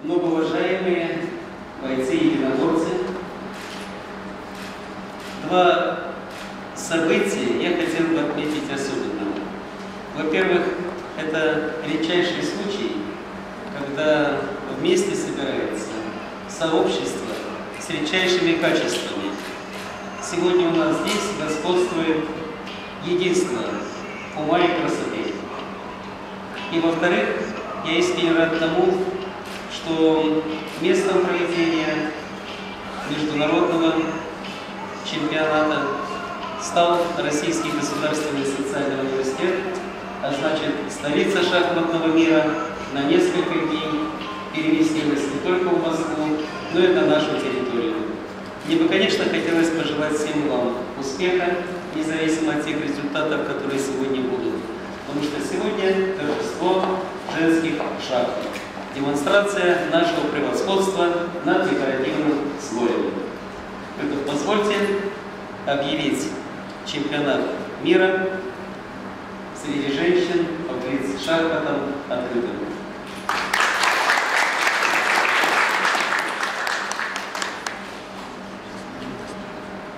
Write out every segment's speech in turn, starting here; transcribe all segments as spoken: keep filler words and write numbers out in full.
Многоуважаемые бойцы и единоборцы, два события я хотел бы отметить особенно. Во-первых, это редчайший случай, когда вместе собирается сообщество с редчайшими качествами. Сегодня у нас здесь господствует единство ума и красоты. И во-вторых, я искренне рад тому, что местом проведения международного чемпионата стал Российский государственный социальный университет, а значит, столица шахматного мира на несколько дней переместилась не только в Москву, но и на нашу территорию. Мне бы, конечно, хотелось пожелать всем вам успеха, независимо от тех результатов, которые сегодня будут. Потому что сегодня торжество женских шахмат. Демонстрация нашего превосходства над декоративным слоем. Поэтому позвольте объявить чемпионат мира среди женщин по блиц-шахматам открытым.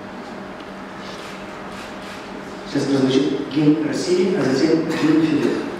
Сейчас прозвучит гимн России, а затем гимн Федерации.